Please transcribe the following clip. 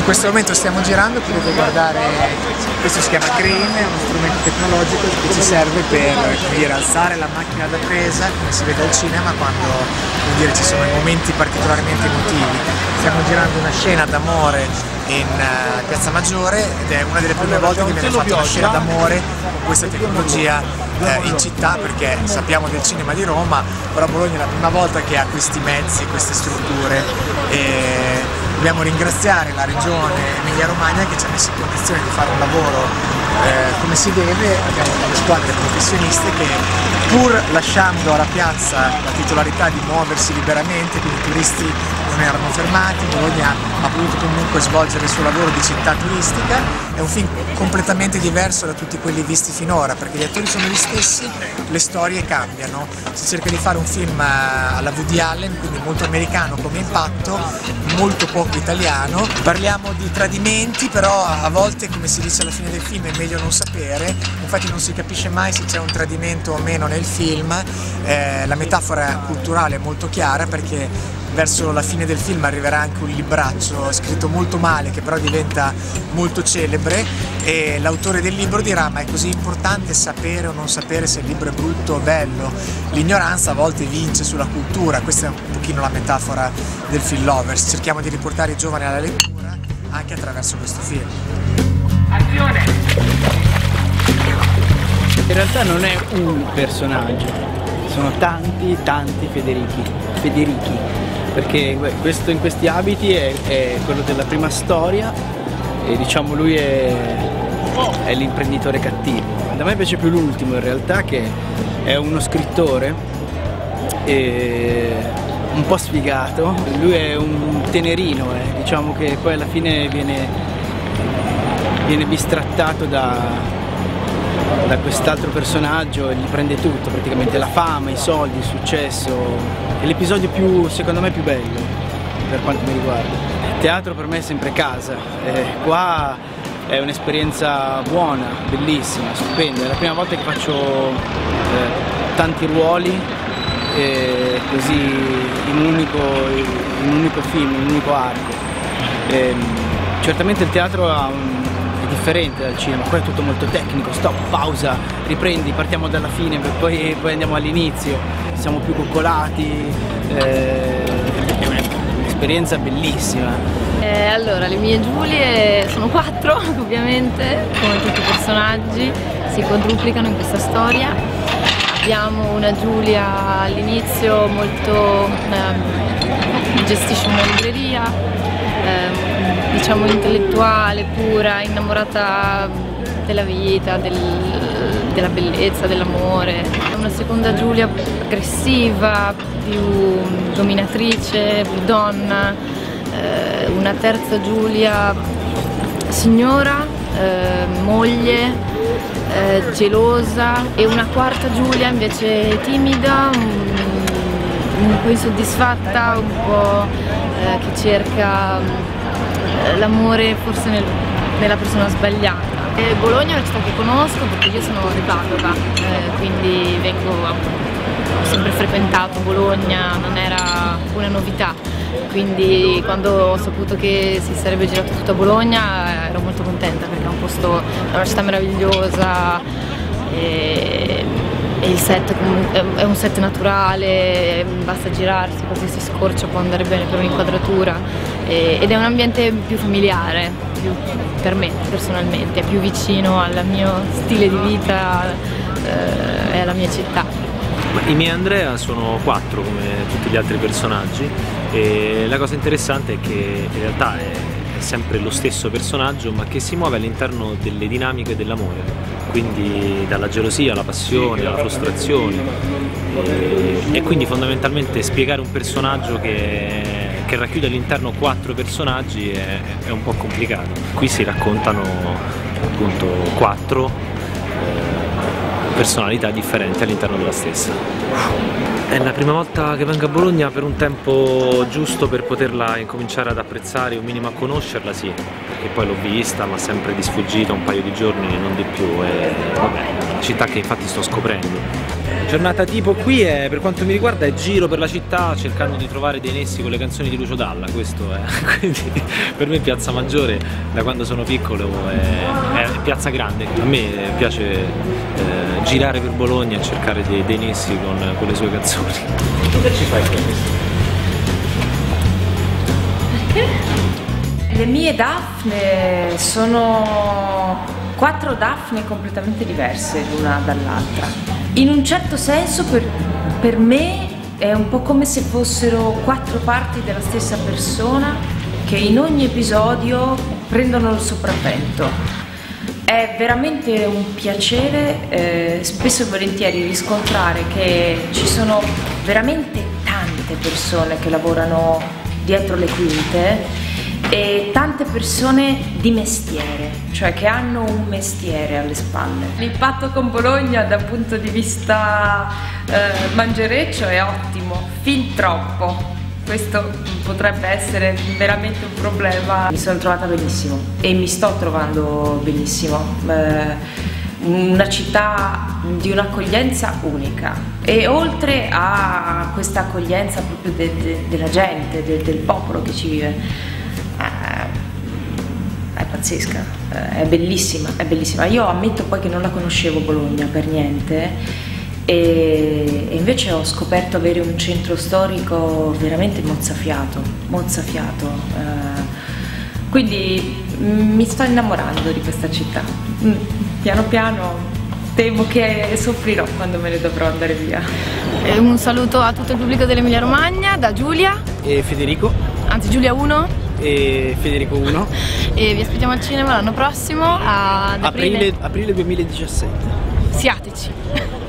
In questo momento stiamo girando, potete guardare, questo si chiama crane, è uno strumento tecnologico che ci serve per alzare la macchina da presa, come si vede al cinema, quando ci sono momenti particolarmente emotivi. Stiamo girando una scena d'amore in Piazza Maggiore ed è una delle prime volte che viene fatta una scena d'amore con questa tecnologia in città, perché sappiamo del cinema di Roma, però Bologna è la prima volta che ha questi mezzi, queste strutture, e dobbiamo ringraziare la regione Emilia Romagna che ci ha messo in condizione di fare un lavoro come si deve. Abbiamo delle squadre professioniste che, pur lasciando alla piazza la titolarità di muoversi liberamente, quindi i turisti non erano fermati, Bologna ha potuto comunque svolgere il suo lavoro di città turistica. È un film completamente diverso da tutti quelli visti finora, perché gli attori sono gli stessi, le storie cambiano. Si cerca di fare un film alla Woody Allen, quindi molto americano come impatto, molto poco italiano. Parliamo di tradimenti, però a volte, come si dice alla fine del film, è meglio non sapere, infatti non si capisce mai se c'è un tradimento o meno nel film. La metafora culturale è molto chiara, perché verso la fine del film arriverà anche un libraccio scritto molto male che però diventa molto celebre, e l'autore del libro dirà: ma è così importante sapere o non sapere se il libro è brutto o bello? L'ignoranza a volte vince sulla cultura. Questa è un pochino la metafora del film Lovers. Cerchiamo di riportare i giovani alla lettura anche attraverso questo film. Azione! In realtà non è un personaggio, sono tanti Federichi, perché questo in questi abiti è quello della prima storia e diciamo lui è l'imprenditore cattivo. Da me piace più l'ultimo in realtà, che è uno scrittore un po' sfigato. Lui è un tenerino, diciamo che poi alla fine viene bistrattato da quest'altro personaggio e gli prende tutto, praticamente la fama, i soldi, il successo. È l'episodio secondo me più bello per quanto mi riguarda. Il teatro per me è sempre casa, qua è un'esperienza buona, bellissima, stupenda. È la prima volta che faccio tanti ruoli così in un unico film, in un unico arco. Certamente il teatro è differente dal cinema, qua è tutto molto tecnico, stop, pausa, riprendi, partiamo dalla fine, poi andiamo all'inizio, siamo più coccolati, è un'esperienza bellissima. Allora, le mie Giulie sono 4 ovviamente, come tutti i personaggi, si quadruplicano in questa storia. Abbiamo una Giulia all'inizio molto gestisce una libreria, diciamo intellettuale, pura, innamorata della vita, della bellezza, dell'amore. Una seconda Giulia aggressiva, più dominatrice, più donna. Una terza Giulia signora, moglie, gelosa, e una quarta Giulia invece timida, un po' insoddisfatta, un po' che cerca l'amore forse nella persona sbagliata. Bologna è una città che conosco perché io sono di Padova, quindi ho sempre frequentato Bologna, non era una novità, quindi quando ho saputo che si sarebbe girato tutto a Bologna ero molto contenta, perché è una città meravigliosa e il set è un set naturale, basta girarsi, qualsiasi scorcio può andare bene per un'inquadratura, ed è un ambiente più familiare, per me personalmente, è più vicino al mio stile di vita e alla mia città. I miei Andrea sono 4 come tutti gli altri personaggi, e la cosa interessante è che in realtà è sempre lo stesso personaggio, ma che si muove all'interno delle dinamiche dell'amore, quindi dalla gelosia alla passione, alla frustrazione, e quindi fondamentalmente spiegare un personaggio che racchiude all'interno 4 personaggi è un po' complicato. Qui si raccontano appunto 4 personalità differenti all'interno della stessa. È la prima volta che vengo a Bologna per un tempo giusto per poterla incominciare ad apprezzare, un minimo a conoscerla, sì, perché poi l'ho vista ma sempre di sfuggita, un paio di giorni, non di più, e vabbè, è una città che infatti sto scoprendo. Giornata tipo qui è, per quanto mi riguarda, è giro per la città cercando di trovare dei nessi con le canzoni di Lucio Dalla, questo è. Quindi per me Piazza Maggiore da quando sono piccolo è piazza grande. A me piace girare per Bologna e cercare dei nessi con le sue canzoni. Tu che ci fai qui? Perché? Le mie Daphne sono 4 Daphne completamente diverse l'una dall'altra. In un certo senso per me è un po' come se fossero 4 parti della stessa persona che in ogni episodio prendono il sopravvento. È veramente un piacere spesso e volentieri riscontrare che ci sono veramente tante persone che lavorano dietro le quinte e tante persone di mestiere, cioè che hanno un mestiere alle spalle. L'impatto con Bologna dal punto di vista mangereccio è ottimo, fin troppo. Questo potrebbe essere veramente un problema. Mi sono trovata benissimo e mi sto trovando benissimo. Una città di un'accoglienza unica e oltre a questa accoglienza proprio della gente, del popolo che ci vive, è pazzesca, è bellissima, è bellissima. Io ammetto poi che non la conoscevo Bologna per niente e invece ho scoperto avere un centro storico veramente mozzafiato, quindi mi sto innamorando di questa città. Piano piano temo che soffrirò quando me ne dovrò andare via. Un saluto a tutto il pubblico dell'Emilia Romagna, da Giulia E Federico. anzi Giulia 1, E Federico 1. e vi aspettiamo al cinema l'anno prossimo ad aprile. Aprile 2017. Siateci!